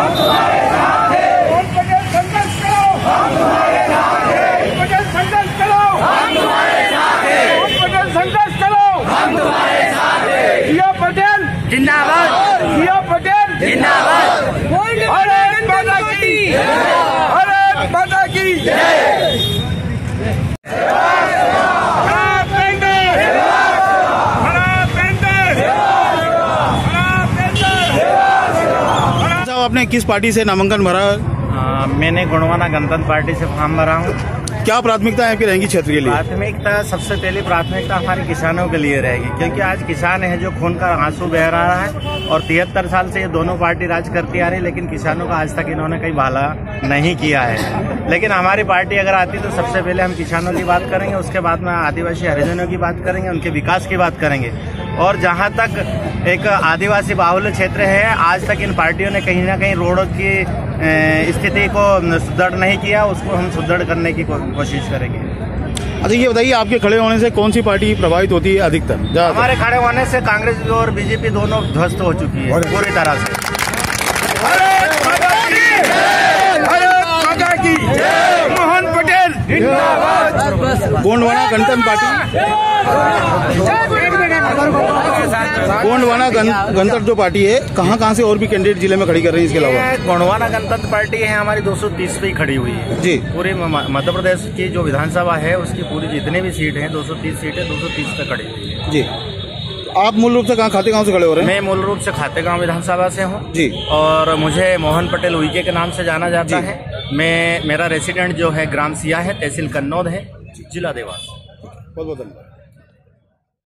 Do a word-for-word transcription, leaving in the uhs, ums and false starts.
मोहन पटेल संघर्ष करो, मोहन पटेल संघर्ष करो, मोहन पटेल संघर्ष करो, जिया पटेल जिंदाबाद, जिया पटेल जिंदाबाद, भारत माता की, भारत माता की जय। आपने किस पार्टी से नामांकन भरा? आ, मैंने गुणवाना गणतंत्र पार्टी से फॉर्म भरा हूँ। क्या प्राथमिकता है आपकी रहेंगी क्षेत्र के लिए? प्राथमिकता सबसे पहली प्राथमिकता हमारे किसानों के लिए रहेगी, क्योंकि आज किसान है जो खून का आंसू बह रहा है और तिहत्तर साल से ये दोनों पार्टी राज करती आ रही, लेकिन किसानों का आज तक इन्होंने कहीं भला नहीं किया है। लेकिन हमारी पार्टी अगर आती तो सबसे पहले हम किसानों की बात करेंगे, उसके बाद में आदिवासी हरिजनों की बात करेंगे, उनके विकास की बात करेंगे। और जहाँ तक एक आदिवासी बाहुल्य क्षेत्र है, आज तक इन पार्टियों ने कहीं ना कहीं रोडों की स्थिति को सुदृढ़ नहीं किया, उसको हम सुदृढ़ करने की कोशिश करेंगे। अच्छा, ये बताइए आपके खड़े होने से कौन सी पार्टी प्रभावित होती है अधिकतर? हमारे खड़े होने से कांग्रेस और बीजेपी दोनों ध्वस्त हो चुकी है पूरी तरह से। मोहन पटेल गोंडवाना गणतंत्र पार्टी, गोंडवाना गणतंत्र जो पार्टी है, कहाँ कहाँ से और भी कैंडिडेट जिले में खड़ी कर रही है? इसके अलावा गोंडवाना गणतंत्र पार्टी है हमारी दो सौ तीस पे खड़ी हुई है जी। पूरे मध्य प्रदेश की जो विधानसभा है उसकी पूरी जितने भी सीट है दो सौ तीस सीटें दो सौ तीस पे खड़ी हुई है जी। आप मूल रूप से कहाँ खाते गांव से खड़े हो रहे हैं? मैं मूल रूप से खातेगांव विधानसभा से हूँ जी, और मुझे मोहन पटेल उइके के नाम से जाना जाता है। मैं मेरा रेसिडेंट जो है ग्राम सिया है, तहसील कन्नौद है, जिला देवास। बहुत बहुत धन्यवाद।